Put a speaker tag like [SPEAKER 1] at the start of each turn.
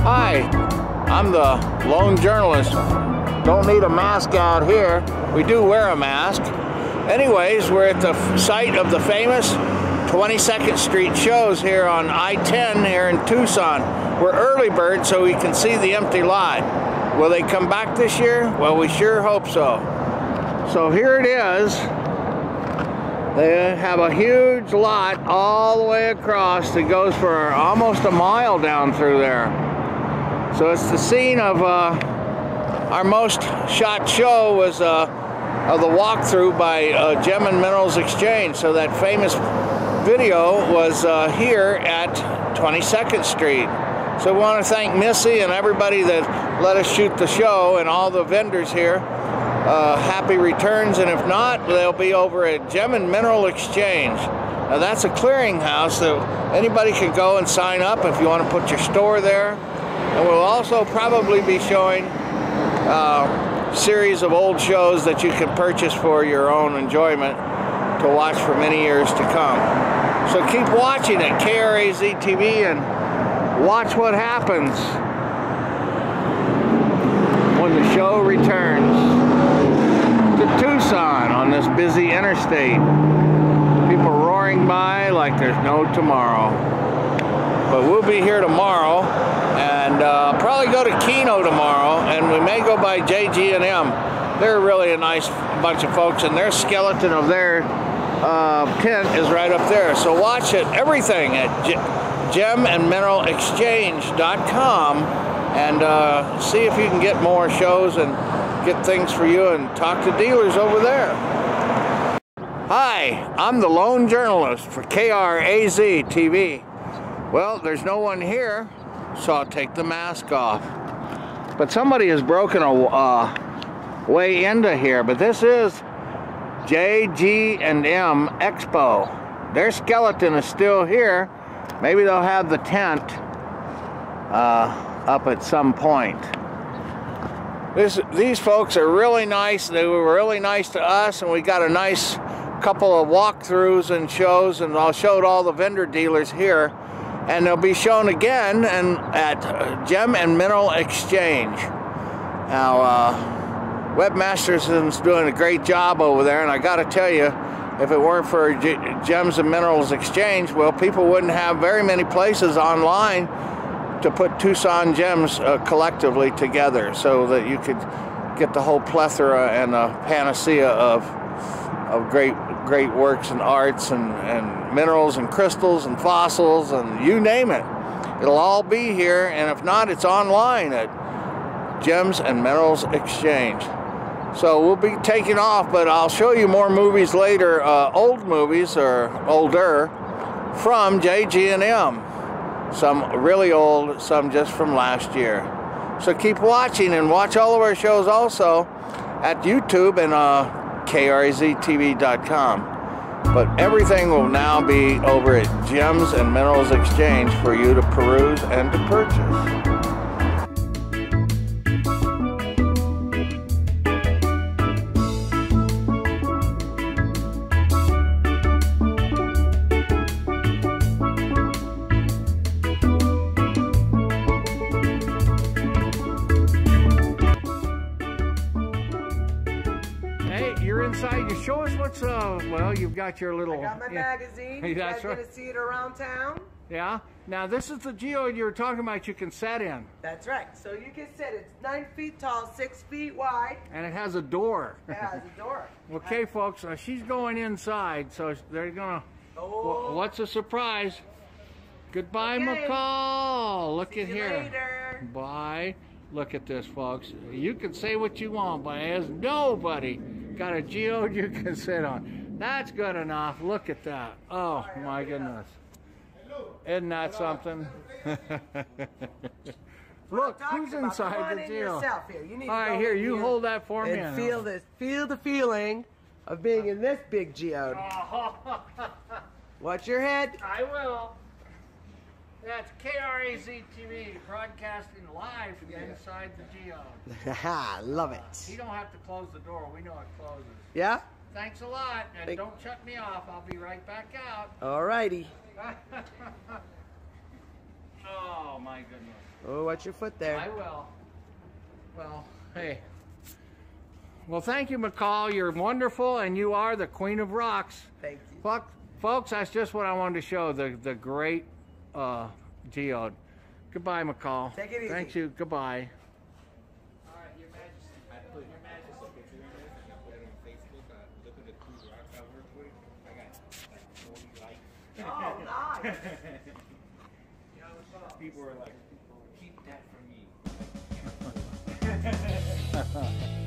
[SPEAKER 1] Hi, I'm the lone journalist. Don't need a mask out here. We do wear a mask. Anyways, we're at the site of the famous 22nd Street shows here on I-10 here in Tucson. We're early bird so we can see the empty lot. Will they come back this year? Well, we sure hope so. So here it is. They have a huge lot all the way across that goes for almost a mile down through there. So it's the scene of our most shot show was of the walkthrough by Gem and Minerals Exchange. So that famous video was here at 22nd Street. So we want to thank Missy and everybody that let us shoot the show and all the vendors here. Happy returns, and if not, they'll be over at Gem and Mineral Exchange. Now that's a clearinghouse that anybody can go and sign up if you want to put your store there. And we'll also probably be showing a series of old shows that you can purchase for your own enjoyment to watch for many years to come. So keep watching at KRAZ TV and watch what happens when the show returns to Tucson on this busy interstate. People roaring by like there's no tomorrow. But we'll be here tomorrow, and probably go to Keno tomorrow, and we may go by JG&M. They're really a nice bunch of folks, and their skeleton of their tent is right up there. So watch it, everything at gemandmineralexchange.com, and see if you can get more shows and get things for you, and talk to dealers over there. Hi, I'm the lone journalist for KRAZ TV. Well, there's no one here, so I'll take the mask off. But somebody has broken a way into here, but this is JG&M Expo. Their skeleton is still here. Maybe they'll have the tent up at some point. These folks are really nice. They were really nice to us, and we got a nice couple of walkthroughs and shows, and I'll show all the vendor dealers here. And they'll be shown again at Gem and Mineral Exchange. Now, Webb Masterson's doing a great job over there, and I got to tell you, if it weren't for Gems and Minerals Exchange, well, people wouldn't have very many places online to put Tucson gems collectively together, so that you could get the whole plethora and panacea of great works and arts and minerals and crystals and fossils and you name it. It'll all be here, and if not, it's online at Gems and Minerals Exchange. So we'll be taking off, but I'll show you more movies later, old movies or older, from JG&M. Some really old, some just from last year. So keep watching, and watch all of our shows also at YouTube and KRAZTV.com. But everything will now be over at Gems and Minerals Exchange for you to peruse and to purchase. You're inside. You show us what's well, you've got your little.
[SPEAKER 2] I got my magazine. You guys gonna see it around town?
[SPEAKER 1] Yeah. Now this is the geode you were talking about. You can set in.
[SPEAKER 2] That's right. So you can sit. It's 9 feet tall, 6 feet wide.
[SPEAKER 1] And it has a door.
[SPEAKER 2] It has a door.
[SPEAKER 1] Okay, folks. She's going inside, so they're gonna.
[SPEAKER 2] Oh.
[SPEAKER 1] What's a surprise? Goodbye,
[SPEAKER 2] Okay.
[SPEAKER 1] McCall. Look
[SPEAKER 2] See
[SPEAKER 1] at
[SPEAKER 2] you
[SPEAKER 1] here.
[SPEAKER 2] later.
[SPEAKER 1] Bye. Look at this, folks. You can say what you want, but there's nobody got a geode you can sit on. That's good enough. Look at that. Oh, my goodness. Isn't that something? Look, who's inside the geode? All right, here, you hold that for me.
[SPEAKER 2] And feel this. Feel the feeling of being in this big geode. Watch your head.
[SPEAKER 1] I will. That's KRAZ TV broadcasting live inside the geode.
[SPEAKER 2] Haha, love it.
[SPEAKER 1] You don't have to close the door. We know it closes.
[SPEAKER 2] Yeah?
[SPEAKER 1] Thanks a lot, and don't shut me off. I'll be right back out.
[SPEAKER 2] Alrighty.
[SPEAKER 1] Oh my goodness.
[SPEAKER 2] Oh, watch your foot
[SPEAKER 1] I
[SPEAKER 2] there.
[SPEAKER 1] will. Well, hey. Well, thank you, McCall. You're wonderful, and you are the queen of rocks.
[SPEAKER 2] Thank you.
[SPEAKER 1] Folks, that's just what I wanted to show, the great geode. Goodbye, McCall.
[SPEAKER 2] Take it easy.
[SPEAKER 1] Thank you. Goodbye.
[SPEAKER 3] All right, Your Majesty. I put Your Majesty a picture in there and I put it on Facebook. Look at the 2 rocks I work with. I got like 40 likes.
[SPEAKER 2] Oh, nice.
[SPEAKER 3] People are like, keep that from me.